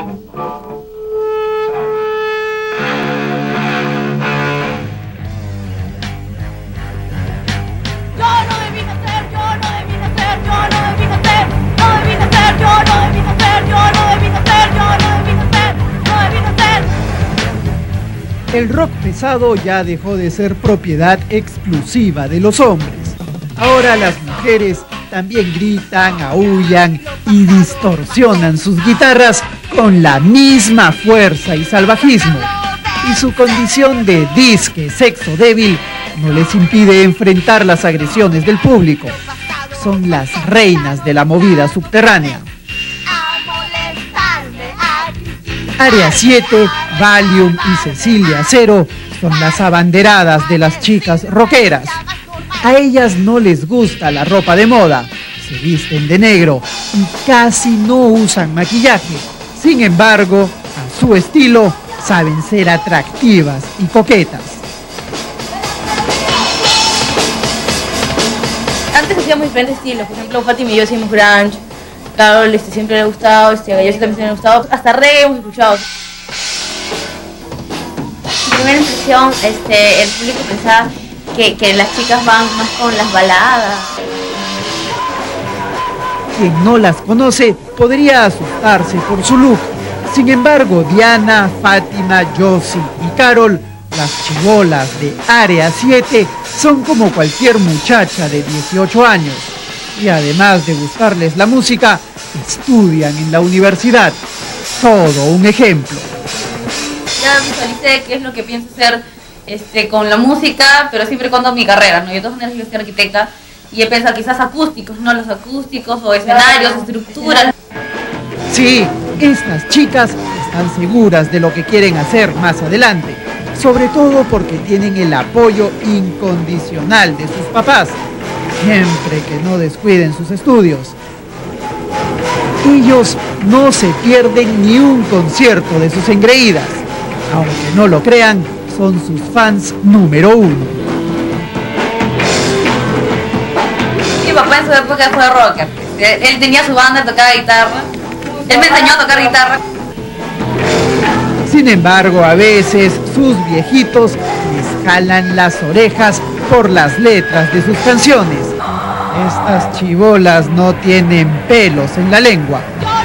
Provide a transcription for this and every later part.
El rock pesado ya dejó de ser propiedad exclusiva de los hombres. Ahora las mujeres también gritan, aúllan y distorsionan sus guitarras con la misma fuerza y salvajismo. Y su condición de disque sexo débil no les impide enfrentar las agresiones del público. Son las reinas de la movida subterránea. Área 7, Valium y Cecilia Cero son las abanderadas de las chicas rockeras. A ellas no les gusta la ropa de moda, se visten de negro y casi no usan maquillaje. Sin embargo, a su estilo, saben ser atractivas y coquetas. Antes hacíamos diferentes estilos, por ejemplo, Fátima y yo hacíamos grunge. Carol siempre le ha gustado, a Galloso también le ha gustado, hasta reggae hemos escuchado. Mi primera impresión, el público pensaba que las chicas van más con las baladas. Quien no las conoce podría asustarse por su look. Sin embargo, Diana, Fátima, Josie y Carol, las chibolas de Área 7, son como cualquier muchacha de 18 años. Y además de gustarles la música, estudian en la universidad. Todo un ejemplo. Ya visualicé qué es lo que pienso hacer con la música, pero siempre cuando mi carrera, ¿no? Yo de todas maneras yo soy arquitecta y he pensado quizás acústicos, ¿no? Los acústicos o escenarios, estructuras. Sí, estas chicas están seguras de lo que quieren hacer más adelante, sobre todo porque tienen el apoyo incondicional de sus papás, siempre que no descuiden sus estudios. Ellos no se pierden ni un concierto de sus engreídas. Aunque no lo crean, son sus fans número 1. Mi papá en su época fue rocker. Él tenía su banda, tocaba guitarra. Él me enseñó a tocar guitarra. Sin embargo, a veces sus viejitos les jalan las orejas por las letras de sus canciones. Estas chibolas no tienen pelos en la lengua.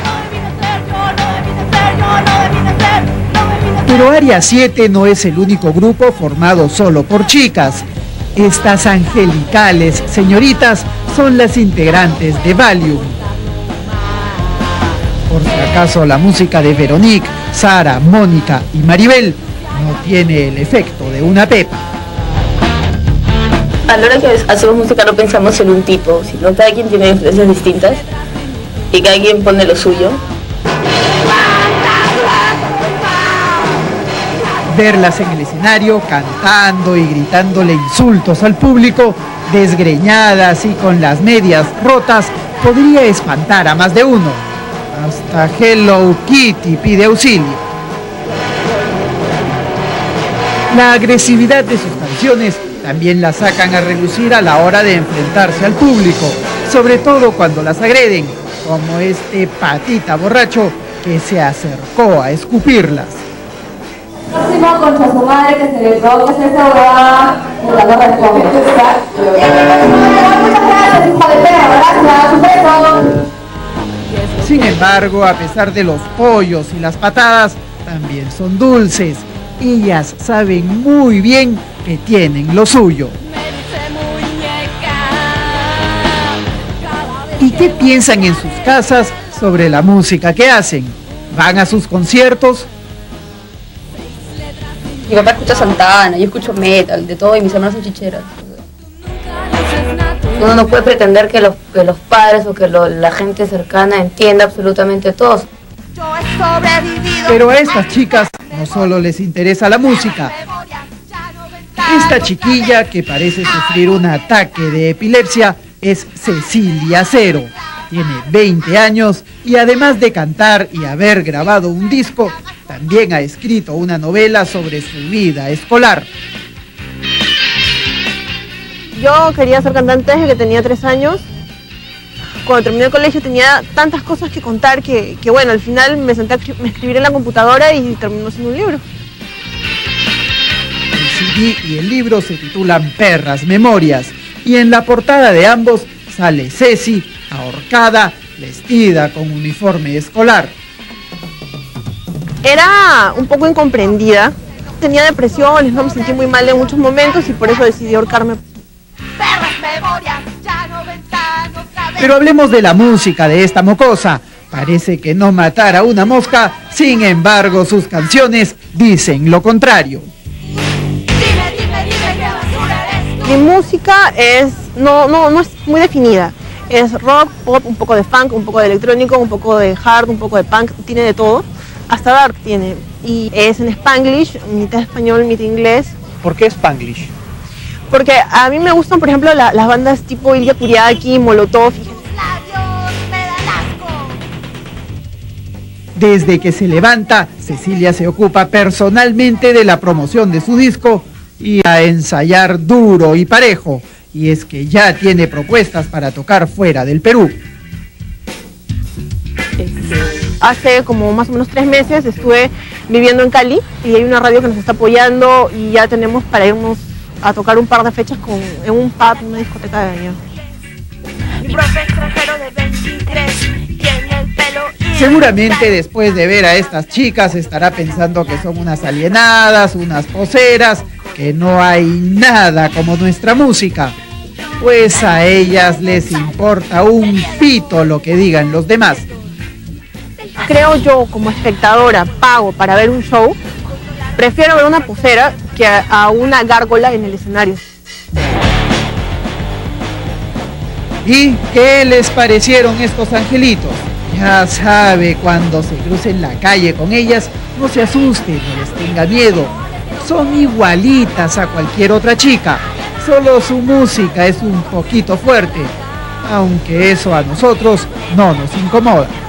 Pero Área 7 no es el único grupo formado solo por chicas. Estas angelicales señoritas son las integrantes de Valium. Por si acaso la música de Veronique, Sara, Mónica y Maribel no tiene el efecto de una pepa. A la hora que hacemos música no pensamos en un tipo, sino cada quien tiene influencias distintas y cada quien pone lo suyo. Verlas en el escenario cantando y gritándole insultos al público, desgreñadas y con las medias rotas, podría espantar a más de uno. Hasta Hello Kitty pide auxilio. La agresividad de sus canciones también la sacan a relucir a la hora de enfrentarse al público, sobre todo cuando las agreden, como este patita borracho que se acercó a escupirlas. Próximo contra su madre que se le provoca esa huevada en la barra de comer. Muchas gracias, hijo de perro, gracias, un beso. Sin embargo, a pesar de los pollos y las patadas, también son dulces. Ellas saben muy bien que tienen lo suyo. ¿Y qué piensan en sus casas sobre la música que hacen? ¿Van a sus conciertos? Mi papá escucha Santana, yo escucho metal, de todo, y mis hermanos son chicheras. Uno no puede pretender que los padres o que la gente cercana entienda absolutamente todo. Pero a estas chicas no solo les interesa la música. Esta chiquilla que parece sufrir un ataque de epilepsia es Cecilia Cero. Tiene 20 años y además de cantar y haber grabado un disco, también ha escrito una novela sobre su vida escolar. Yo quería ser cantante desde que tenía 3 años cuando terminé el colegio tenía tantas cosas que contar que bueno, al final me senté a escribir en la computadora y terminó siendo un libro. El CD y el libro se titulan Perras Memorias y en la portada de ambos sale Ceci ahorcada, vestida con uniforme escolar. Era un poco incomprendida, tenía depresiones, no me sentí muy mal en muchos momentos y por eso decidí ahorcarme. Pero hablemos de la música de esta mocosa. Parece que no matar a una mosca, sin embargo sus canciones dicen lo contrario. Mi música no es muy definida. Es rock, pop, un poco de funk, un poco de electrónico, un poco de hard, un poco de punk, tiene de todo. Hasta dark tiene. Y es en Spanglish, mitad español, mitad inglés. ¿Por qué Spanglish? Porque a mí me gustan, por ejemplo, las bandas tipo Ilya Kuriaki, Molotov. Desde que se levanta, Cecilia se ocupa personalmente de la promoción de su disco y a ensayar duro y parejo. Y es que ya tiene propuestas para tocar fuera del Perú. Hace como más o menos 3 meses estuve viviendo en Cali y hay una radio que nos está apoyando y ya tenemos para irnos a tocar un par de fechas en un pub, una discoteca de allá. Seguramente después de ver a estas chicas estará pensando que son unas alienadas, unas poseras, que no hay nada como nuestra música. Pues a ellas les importa un pito lo que digan los demás. Creo yo, como espectadora, pago para ver un show, prefiero ver una posera que a una gárgola en el escenario. ¿Y qué les parecieron estos angelitos? Ya sabe, cuando se cruce en la calle con ellas, no se asusten, no les tenga miedo. Son igualitas a cualquier otra chica, solo su música es un poquito fuerte, aunque eso a nosotros no nos incomoda.